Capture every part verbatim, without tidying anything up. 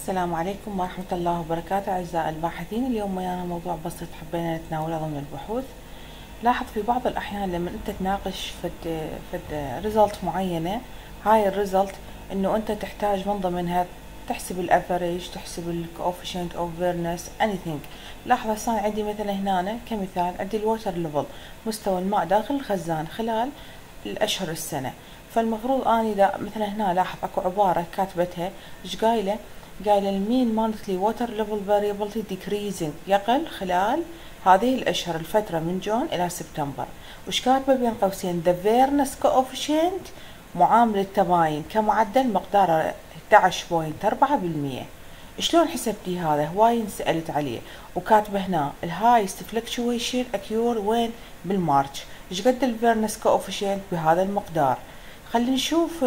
السلام عليكم ورحمة الله وبركاته أعزائي الباحثين. اليوم ويانا موضوع بسيط حبينا نتناوله ضمن البحوث. لاحظ في بعض الأحيان لما أنت تناقش فد فد ريزلت معينة، هاي الريزلت إنه أنت تحتاج من ضمنها تحسب الافريج، تحسب الكوفيشنت اوف فيرنس anything. لاحظ هسه عندي مثلا هنا كمثال عندي الووتر ليفل، مستوى الماء داخل الخزان خلال الأشهر السنة. فالمفروض اني دا مثلا هنا لاحظ اكو عبارة كاتبتها ايش قايلة؟ قايلة المين مانثلي ووتر ليفل فاريبلتي ديكريزنج، يقل خلال هذه الاشهر الفترة من جون الى سبتمبر. وش كاتبة بين قوسين؟ ذا فيرنس كوفيشنت معامل التباين كمعدل مقداره احد عشر فاصلة أربعة بالمية. شلون حسبتي هذا؟ هواي انسألت عليه. وكاتبه هنا الهايست فلكتويشن اكيور وين؟ بالمارش. ايش قد الفيرنس كوفيشنت بهذا المقدار؟ خلينا نشوف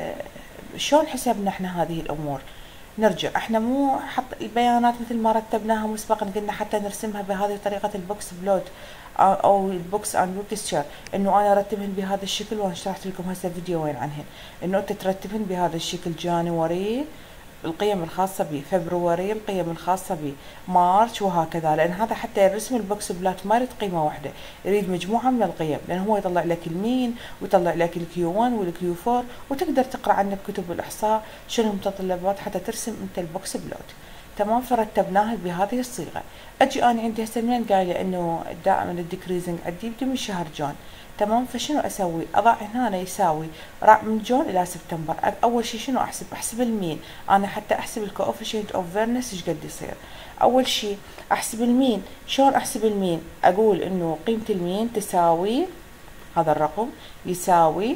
شلون حسبنا احنا هذه الامور. نرجع احنا مو حط البيانات مثل ما رتبناها مسبقا، قلنا حتى نرسمها بهذه طريقة البوكس بلوت او البوكس اند بوكستشر، انه انا ارتبهن بهذا الشكل، وانا شرحت لكم هسه فيديوين عنهن، انه انت ترتبهن بهذا الشكل. جانوري القيم الخاصة بفبروري، القيم الخاصة بمارش، وهكذا. لأن هذا حتى يرسم البوكس بلات ما يريد قيمة واحدة، يريد مجموعة من القيم، لأن هو يطلع لك المين ويطلع لك الكيو واحد والكيو أربعة، وتقدر تقرأ عنه بكتب الإحصاء شنو المتطلبات حتى ترسم أنت البوكس بلوت. تمام، فرتبناها بهذه الصيغة. أجي أنا عندي هسه منين قايلة إنه دائما الديكريزنج عندي يبدي من شهر جون. تمام، فشنو اسوي؟ اضع هنا يساوي راح من جون الى سبتمبر. اول شيء شنو احسب؟ احسب المين. انا حتى احسب الكوفيشنت اوف فيرنس ايش قد يصير. اول شيء احسب المين. شلون احسب المين؟ اقول انه قيمة المين تساوي هذا الرقم يساوي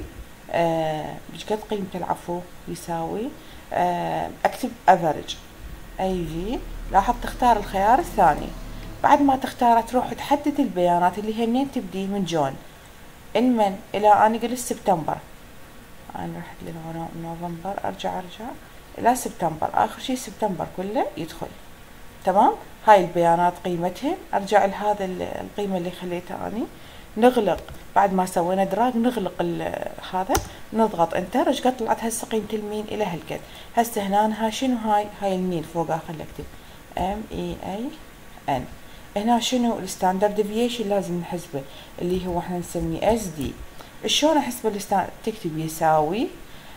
آه ايش قد قيمته العفو يساوي آه اكتب افريج اي في. لاحظ تختار الخيار الثاني. بعد ما تختاره تروح تحدد البيانات اللي هي منين تبدي من جون إن من إلى أنا قلت سبتمبر. أنا رحت لنوفمبر، أرجع أرجع إلى سبتمبر، آخر شي سبتمبر كله يدخل. تمام، هاي البيانات قيمتها. أرجع لهذا القيمة اللي خليتها أني. نغلق بعد ما سوينا دراج، نغلق هذا، نضغط انتر. ايش قد طلعت هسه قيمة المين؟ إلى هالقد. هسه هنا ها شنو هاي؟ هاي المين فوقها، خلي أكتب ام اي اي ان. هنا شنو الستاندرد ديفيشن لازم نحسبه، اللي هو احنا نسميه اس دي. شلون احسب الستاندرد؟ تكتب يساوي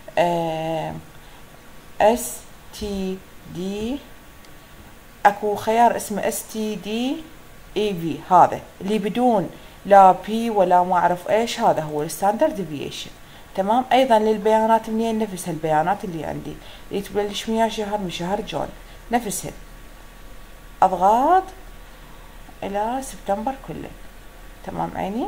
اس تي دي. اكو خيار اسمه اس تي دي اي في، هذا اللي بدون لا بي ولا ما اعرف ايش، هذا هو الستاندرد ديفيشن. تمام، ايضا للبيانات منين؟ نفس البيانات اللي عندي اللي تبلش ويا شهر من شهر جون، نفسها. اضغط الى سبتمبر كله. تمام عيني،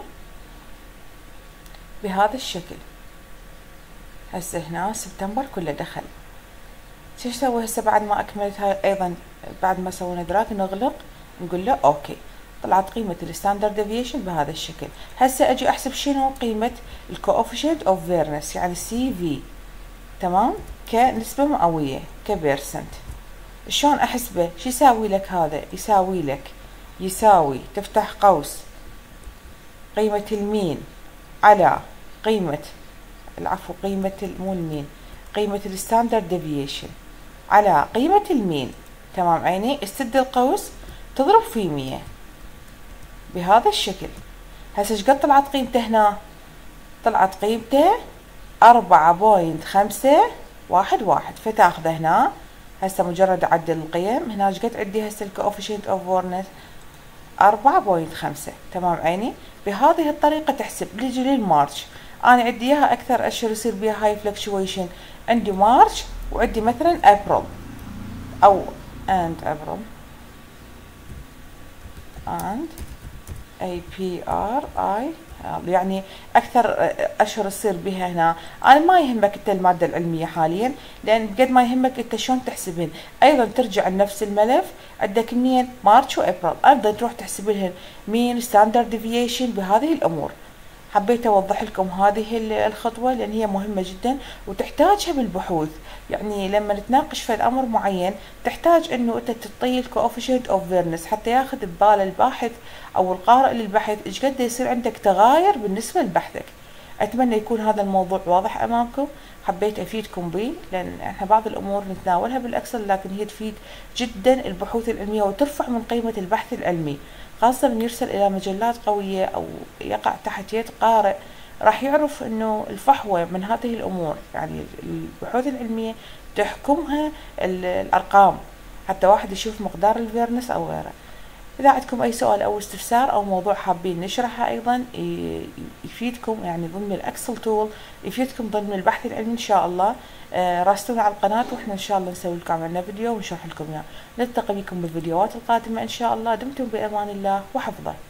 بهذا الشكل. هسه هنا سبتمبر كله دخل. شو اسوي هسه بعد ما اكملت هاي؟ ايضا بعد ما سوينا دراج نغلق، نقول له اوكي. طلعت قيمة الستاندرد ديفيشن بهذا الشكل. هسه اجي احسب شنو قيمة الكوفيشنت اوف فيرنس، يعني سي في. تمام، كنسبة مئوية كبيرسنت. شلون احسبه؟ شو يساوي لك هذا؟ يساوي لك يساوي تفتح قوس قيمة المين على قيمة العفو قيمة مو المين قيمة الستاندرد ديفيشن على قيمة المين. تمام عيني، استد القوس تضرب في مية بهذا الشكل. هسه ايش قد طلعت قيمته هنا؟ طلعت قيمته أربعة بوينت خمسة واحد واحد. فتاخذه هنا. هسه مجرد اعدل القيم هنا. ايش قد عندي هسه الكوفيشنت اوف فيرنس؟ أربعة بوينت خمسة. تمام عيني، بهذه الطريقة تحسب. نجي للمارش، أنا عندي إياها أكثر أشهر يصير بيها هاي فلكشويشن. عندي مارش وعندي مثلا أبريل أو and أبريل and A P R I، يعني أكثر أشهر يصير بها هنا. أنا ما يهمك أنت المادة العلمية حاليا، لأن قد ما يهمك أنت شلون تحسبين. أيضا ترجع لنفس الملف، عندك منين؟ مارش وأبريل، أيضا تروح تحسب لهن مين ستاندرد ديفيشن بهذه الأمور. حبيت أوضح لكم هذه الخطوة لأن هي مهمة جدا وتحتاجها بالبحوث. يعني لما نتناقش في الأمر معين تحتاج إنه أنت تعطيه الكوفيشنت أوف فيرنس حتى ياخذ ببال الباحث أو القارئ للبحث إيش قد يصير عندك تغاير بالنسبة لبحثك. أتمنى يكون هذا الموضوع واضح أمامكم، حبيت أفيدكم به لأن احنا بعض الأمور نتناولها بالأكسل لكن هي تفيد جدا البحوث العلمية وترفع من قيمة البحث العلمي، خاصة من يرسل إلى مجلات قوية أو يقع تحت يد قارئ راح يعرف انه الفحوى من هذه الامور، يعني البحوث العلمية تحكمها الارقام، حتى واحد يشوف مقدار الفيرنس او غيره. اذا عندكم اي سؤال او استفسار او موضوع حابين نشرحه ايضا يفيدكم يعني ضمن الاكسل تول، يفيدكم ضمن البحث العلمي ان شاء الله، آه راسلونا على القناة واحنا ان شاء الله نسوي لكم عنا فيديو ونشرح لكم اياه. نلتقي بكم بالفيديوهات القادمة ان شاء الله. دمتم بامان الله وحفظه.